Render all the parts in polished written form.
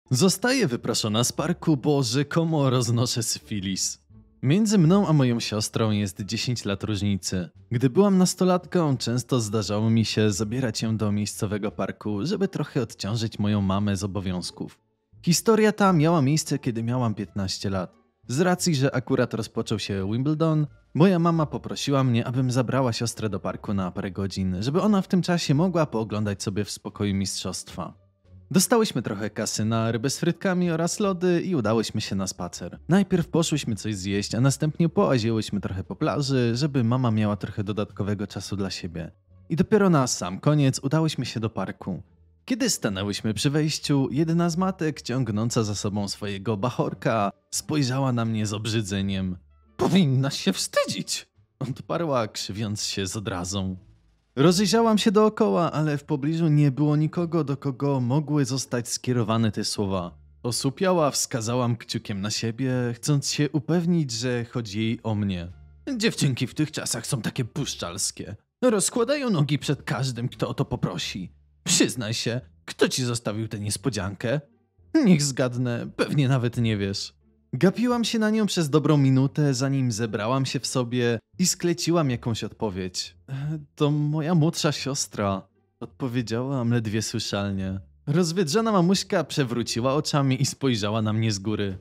Zostaję wyproszona z parku, bo rzekomo roznoszę syfilis. Między mną a moją siostrą jest 10 lat różnicy. Gdy byłam nastolatką, często zdarzało mi się zabierać ją do miejscowego parku, żeby trochę odciążyć moją mamę z obowiązków. Historia ta miała miejsce, kiedy miałam 15 lat. Z racji, że akurat rozpoczął się Wimbledon, moja mama poprosiła mnie, abym zabrała siostrę do parku na parę godzin, żeby ona w tym czasie mogła pooglądać sobie w spokoju mistrzostwa. Dostałyśmy trochę kasy na rybę z frytkami oraz lody i udałyśmy się na spacer. Najpierw poszłyśmy coś zjeść, a następnie połaziłyśmy trochę po plaży, żeby mama miała trochę dodatkowego czasu dla siebie. I dopiero na sam koniec udałyśmy się do parku. Kiedy stanęłyśmy przy wejściu, jedna z matek, ciągnąca za sobą swojego bachorka, spojrzała na mnie z obrzydzeniem. Powinnaś się wstydzić! Odparła, krzywiąc się z odrazą. Rozejrzałam się dookoła, ale w pobliżu nie było nikogo, do kogo mogły zostać skierowane te słowa. Osłupiała, wskazałam kciukiem na siebie, chcąc się upewnić, że chodzi jej o mnie. Dziewczynki w tych czasach są takie puszczalskie. Rozkładają nogi przed każdym, kto o to poprosi. Przyznaj się, kto ci zostawił tę niespodziankę? Niech zgadnę, pewnie nawet nie wiesz. Gapiłam się na nią przez dobrą minutę, zanim zebrałam się w sobie i skleciłam jakąś odpowiedź. To moja młodsza siostra, odpowiedziałam ledwie słyszalnie. Rozwydrzona mamuśka przewróciła oczami i spojrzała na mnie z góry.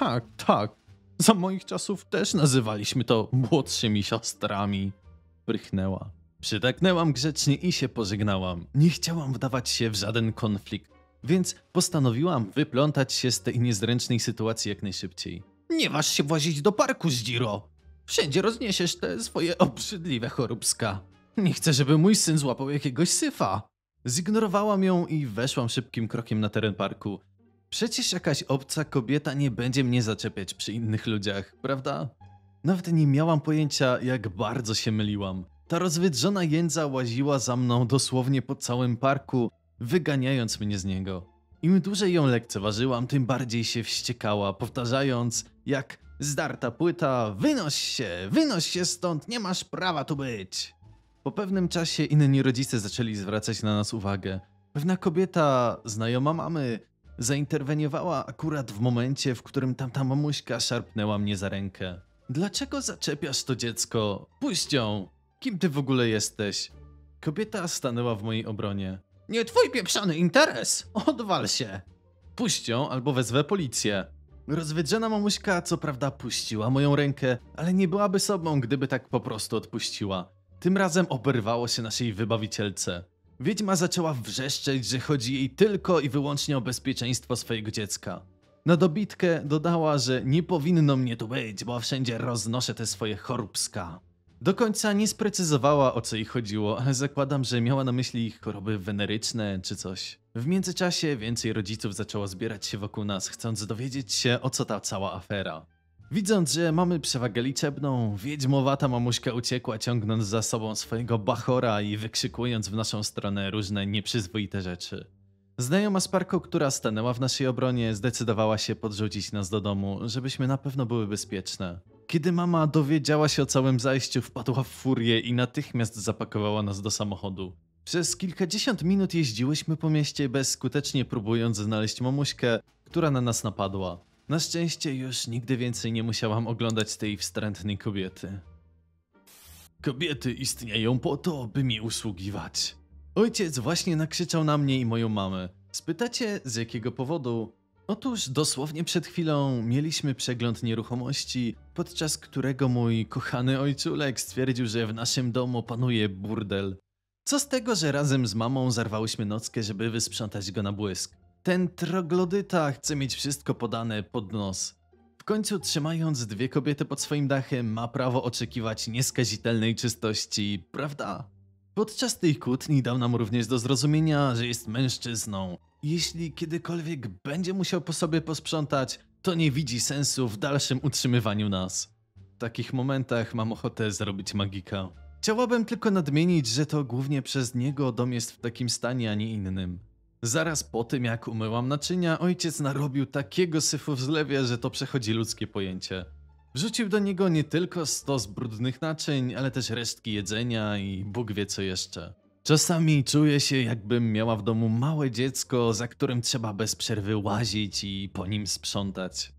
Tak, za moich czasów też nazywaliśmy to młodszymi siostrami. Prychnęła. Przytaknęłam grzecznie i się pożegnałam. Nie chciałam wdawać się w żaden konflikt. Więc postanowiłam wyplątać się z tej niezręcznej sytuacji jak najszybciej. Nie waż się włazić do parku, Zdziro! Wszędzie rozniesiesz te swoje obrzydliwe choróbska. Nie chcę, żeby mój syn złapał jakiegoś syfa. Zignorowałam ją i weszłam szybkim krokiem na teren parku. Przecież jakaś obca kobieta nie będzie mnie zaczepiać przy innych ludziach, prawda? Nawet nie miałam pojęcia, jak bardzo się myliłam. Ta rozwydrzona jędza łaziła za mną dosłownie po całym parku, wyganiając mnie z niego. Im dłużej ją lekceważyłam, tym bardziej się wściekała, powtarzając jak zdarta płyta: wynoś się stąd, nie masz prawa tu być. Po pewnym czasie inni rodzice zaczęli zwracać na nas uwagę. Pewna kobieta, znajoma mamy, zainterweniowała akurat w momencie, w którym tamta mamuśka szarpnęła mnie za rękę. Dlaczego zaczepiasz to dziecko? Puść ją! Kim ty w ogóle jesteś? Kobieta stanęła w mojej obronie. Nie twój pieprzony interes! Odwal się! Puść ją, albo wezwę policję. Rozwydrzona mamuśka co prawda puściła moją rękę, ale nie byłaby sobą, gdyby tak po prostu odpuściła. Tym razem oberwało się naszej wybawicielce. Wiedźma zaczęła wrzeszczeć, że chodzi jej tylko i wyłącznie o bezpieczeństwo swojego dziecka. Na dobitkę dodała, że nie powinno mnie tu być, bo wszędzie roznoszę te swoje choróbska. Do końca nie sprecyzowała, o co jej chodziło, ale zakładam, że miała na myśli ich choroby weneryczne czy coś. W międzyczasie więcej rodziców zaczęło zbierać się wokół nas, chcąc dowiedzieć się, o co ta cała afera. Widząc, że mamy przewagę liczebną, wiedźmowata mamuśka uciekła, ciągnąc za sobą swojego bachora i wykrzykując w naszą stronę różne nieprzyzwoite rzeczy. Znajoma z parku, która stanęła w naszej obronie, zdecydowała się podrzucić nas do domu, żebyśmy na pewno były bezpieczne. Kiedy mama dowiedziała się o całym zajściu, wpadła w furię i natychmiast zapakowała nas do samochodu. Przez kilkadziesiąt minut jeździłyśmy po mieście, bezskutecznie próbując znaleźć mamuśkę, która na nas napadła. Na szczęście już nigdy więcej nie musiałam oglądać tej wstrętnej kobiety. Kobiety istnieją po to, by mi usługiwać. Ojciec właśnie nakrzyczał na mnie i moją mamę. Spytacie, z jakiego powodu? Otóż dosłownie przed chwilą mieliśmy przegląd nieruchomości, podczas którego mój kochany ojczulek stwierdził, że w naszym domu panuje burdel. Co z tego, że razem z mamą zarwałyśmy nockę, żeby wysprzątać go na błysk. Ten troglodyta chce mieć wszystko podane pod nos. W końcu, trzymając dwie kobiety pod swoim dachem, ma prawo oczekiwać nieskazitelnej czystości, prawda? Podczas tej kłótni dał nam również do zrozumienia, że jest mężczyzną. Jeśli kiedykolwiek będzie musiał po sobie posprzątać, to nie widzi sensu w dalszym utrzymywaniu nas. W takich momentach mam ochotę zrobić magika. Chciałabym tylko nadmienić, że to głównie przez niego dom jest w takim stanie, a nie innym. Zaraz po tym, jak umyłam naczynia, ojciec narobił takiego syfu w zlewie, że to przechodzi ludzkie pojęcie. Wrzucił do niego nie tylko stos brudnych naczyń, ale też resztki jedzenia i Bóg wie co jeszcze. Czasami czuję się, jakbym miała w domu małe dziecko, za którym trzeba bez przerwy łazić i po nim sprzątać.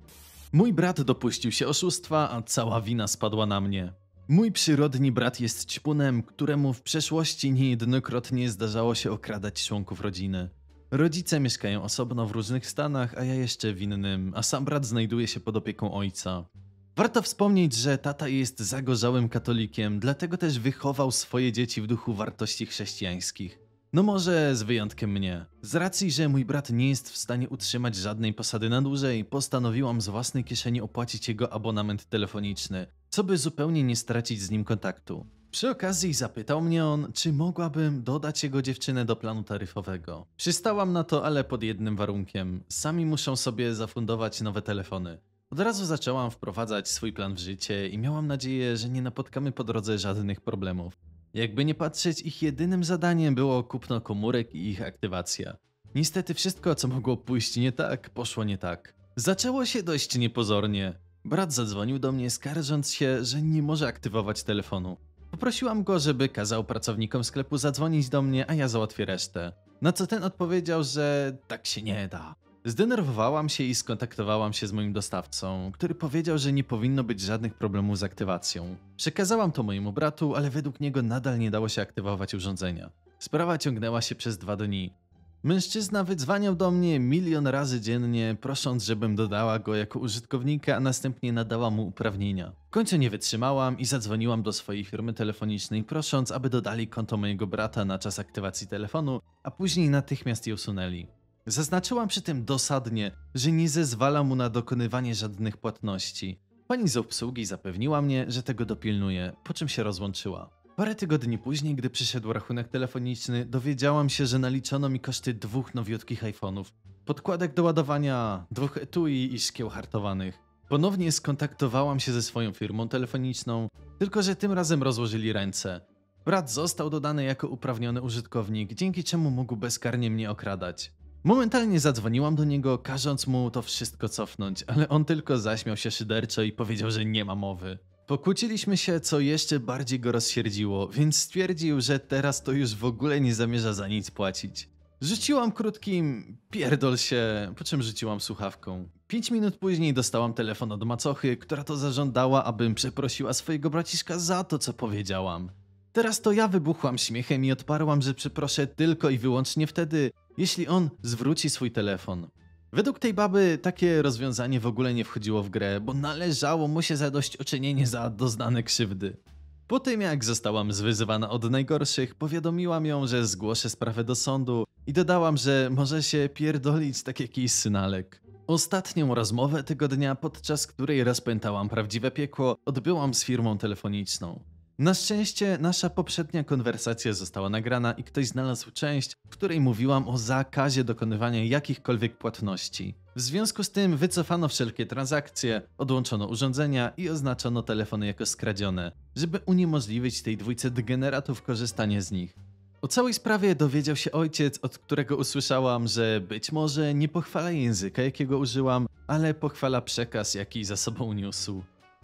Mój brat dopuścił się oszustwa, a cała wina spadła na mnie. Mój przyrodni brat jest ćpunem, któremu w przeszłości niejednokrotnie zdarzało się okradać członków rodziny. Rodzice mieszkają osobno w różnych stanach, a ja jeszcze w innym, a sam brat znajduje się pod opieką ojca. Warto wspomnieć, że tata jest zagorzałym katolikiem, dlatego też wychował swoje dzieci w duchu wartości chrześcijańskich. No może z wyjątkiem mnie. Z racji, że mój brat nie jest w stanie utrzymać żadnej posady na dłużej, postanowiłam z własnej kieszeni opłacić jego abonament telefoniczny, co by zupełnie nie stracić z nim kontaktu. Przy okazji zapytał mnie on, czy mogłabym dodać jego dziewczynę do planu taryfowego. Przystałam na to, ale pod jednym warunkiem. Sami muszą sobie zafundować nowe telefony. Od razu zaczęłam wprowadzać swój plan w życie i miałam nadzieję, że nie napotkamy po drodze żadnych problemów. Jakby nie patrzeć, ich jedynym zadaniem było kupno komórek i ich aktywacja. Niestety wszystko, co mogło pójść nie tak, poszło nie tak. Zaczęło się dość niepozornie. Brat zadzwonił do mnie, skarżąc się, że nie może aktywować telefonu. Poprosiłam go, żeby kazał pracownikom sklepu zadzwonić do mnie, a ja załatwię resztę. Na co ten odpowiedział, że tak się nie da. Zdenerwowałam się i skontaktowałam się z moim dostawcą, który powiedział, że nie powinno być żadnych problemów z aktywacją. Przekazałam to mojemu bratu, ale według niego nadal nie dało się aktywować urządzenia. Sprawa ciągnęła się przez 2 dni. Mężczyzna wydzwaniał do mnie milion razy dziennie, prosząc, żebym dodała go jako użytkownika, a następnie nadała mu uprawnienia. W końcu nie wytrzymałam i zadzwoniłam do swojej firmy telefonicznej, prosząc, aby dodali konto mojego brata na czas aktywacji telefonu, a później natychmiast je usunęli. Zaznaczyłam przy tym dosadnie, że nie zezwala mu na dokonywanie żadnych płatności. Pani z obsługi zapewniła mnie, że tego dopilnuje, po czym się rozłączyła. Parę tygodni później, gdy przyszedł rachunek telefoniczny, dowiedziałam się, że naliczono mi koszty 2 nowiutkich iPhone'ów, podkładek do ładowania, 2 etui i szkieł hartowanych. Ponownie skontaktowałam się ze swoją firmą telefoniczną, tylko że tym razem rozłożyli ręce. Brat został dodany jako uprawniony użytkownik, dzięki czemu mógł bezkarnie mnie okradać. Momentalnie zadzwoniłam do niego, każąc mu to wszystko cofnąć, ale on tylko zaśmiał się szyderczo i powiedział, że nie ma mowy. Pokłóciliśmy się, co jeszcze bardziej go rozsierdziło, więc stwierdził, że teraz to już w ogóle nie zamierza za nic płacić. Rzuciłam krótkim pierdol się, po czym rzuciłam słuchawką. 5 minut później dostałam telefon od macochy, która to zażądała, abym przeprosiła swojego braciszka za to, co powiedziałam. Teraz to ja wybuchłam śmiechem i odparłam, że przeproszę tylko i wyłącznie wtedy, jeśli on zwróci swój telefon. Według tej baby takie rozwiązanie w ogóle nie wchodziło w grę, bo należało mu się zadośćuczynienie za doznane krzywdy. Po tym jak zostałam zwyzywana od najgorszych, powiadomiłam ją, że zgłoszę sprawę do sądu i dodałam, że może się pierdolić tak jakiś synalek. Ostatnią rozmowę tego dnia, podczas której rozpętałam prawdziwe piekło, odbyłam z firmą telefoniczną. Na szczęście nasza poprzednia konwersacja została nagrana i ktoś znalazł część, w której mówiłam o zakazie dokonywania jakichkolwiek płatności. W związku z tym wycofano wszelkie transakcje, odłączono urządzenia i oznaczono telefony jako skradzione, żeby uniemożliwić tej dwójce degeneratów korzystanie z nich. O całej sprawie dowiedział się ojciec, od którego usłyszałam, że być może nie pochwala języka, jakiego użyłam, ale pochwala przekaz, jaki za sobą niósł.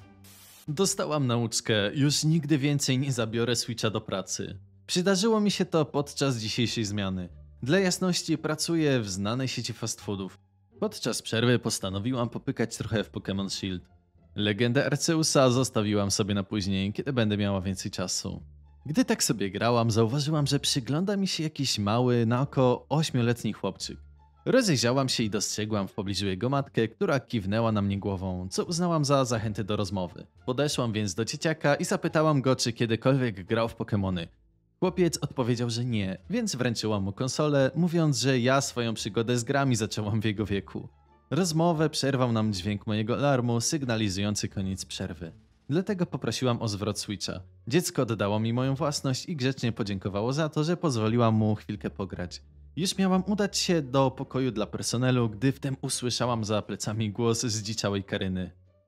Dostałam nauczkę, już nigdy więcej nie zabiorę Switcha do pracy. Przydarzyło mi się to podczas dzisiejszej zmiany. Dla jasności pracuję w znanej sieci fast foodów. Podczas przerwy postanowiłam popykać trochę w Pokémon Shield. Legendę Arceusa zostawiłam sobie na później, kiedy będę miała więcej czasu. Gdy tak sobie grałam, zauważyłam, że przygląda mi się jakiś mały, na oko 8-letni chłopczyk. Rozejrzałam się i dostrzegłam w pobliżu jego matkę, która kiwnęła na mnie głową, co uznałam za zachętę do rozmowy. Podeszłam więc do dzieciaka i zapytałam go, czy kiedykolwiek grał w Pokémony. Chłopiec odpowiedział, że nie, więc wręczyłam mu konsolę, mówiąc, że ja swoją przygodę z grami zaczęłam w jego wieku. Rozmowę przerwał nam dźwięk mojego alarmu, sygnalizujący koniec przerwy. Dlatego poprosiłam o zwrot Switcha. Dziecko oddało mi moją własność i grzecznie podziękowało za to, że pozwoliłam mu chwilkę pograć. Już miałam udać się do pokoju dla personelu, gdy wtem usłyszałam za plecami głos zdziczałej Karyny.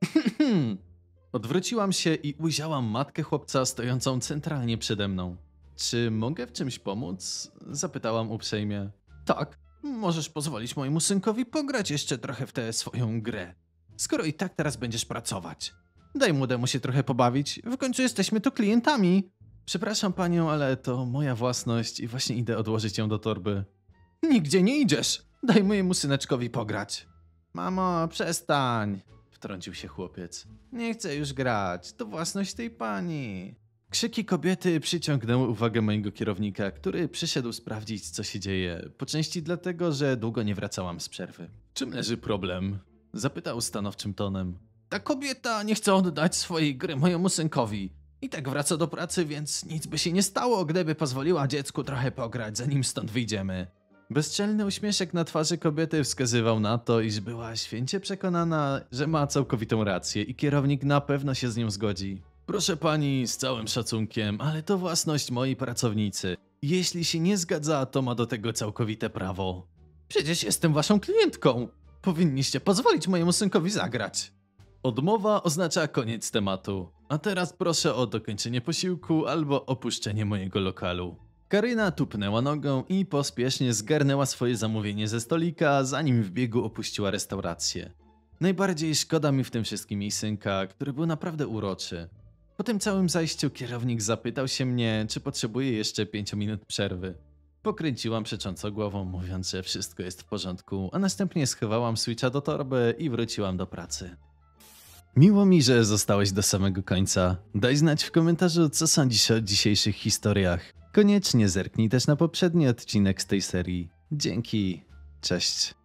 Odwróciłam się i ujrzałam matkę chłopca stojącą centralnie przede mną. Czy mogę w czymś pomóc? Zapytałam uprzejmie. Tak, możesz pozwolić mojemu synkowi pograć jeszcze trochę w tę swoją grę. Skoro i tak teraz będziesz pracować. Daj młodemu się trochę pobawić, w końcu jesteśmy tu klientami. Przepraszam panią, ale to moja własność i właśnie idę odłożyć ją do torby. Nigdzie nie idziesz! Daj mojemu syneczkowi pograć. Mamo, przestań! Wtrącił się chłopiec. Nie chcę już grać, to własność tej pani. Krzyki kobiety przyciągnęły uwagę mojego kierownika, który przyszedł sprawdzić, co się dzieje. Po części dlatego, że długo nie wracałam z przerwy. Czym leży problem? Zapytał stanowczym tonem. Ta kobieta nie chce oddać swojej gry mojemu synkowi. I tak wraca do pracy, więc nic by się nie stało, gdyby pozwoliła dziecku trochę pograć, zanim stąd wyjdziemy. Bezczelny uśmieszek na twarzy kobiety wskazywał na to, iż była święcie przekonana, że ma całkowitą rację i kierownik na pewno się z nią zgodzi. Proszę pani, z całym szacunkiem, ale to własność mojej pracownicy. Jeśli się nie zgadza, to ma do tego całkowite prawo. Przecież jestem waszą klientką. Powinniście pozwolić mojemu synkowi zagrać. Odmowa oznacza koniec tematu. A teraz proszę o dokończenie posiłku albo opuszczenie mojego lokalu. Karyna tupnęła nogą i pospiesznie zgarnęła swoje zamówienie ze stolika, zanim w biegu opuściła restaurację. Najbardziej szkoda mi w tym wszystkim jej synka, który był naprawdę uroczy. Po tym całym zajściu kierownik zapytał się mnie, czy potrzebuję jeszcze 5 minut przerwy. Pokręciłam przecząco głową, mówiąc, że wszystko jest w porządku, a następnie schowałam switcha do torby i wróciłam do pracy. Miło mi, że zostałeś do samego końca. Daj znać w komentarzu, co sądzisz o dzisiejszych historiach. Koniecznie zerknij też na poprzedni odcinek z tej serii. Dzięki. Cześć.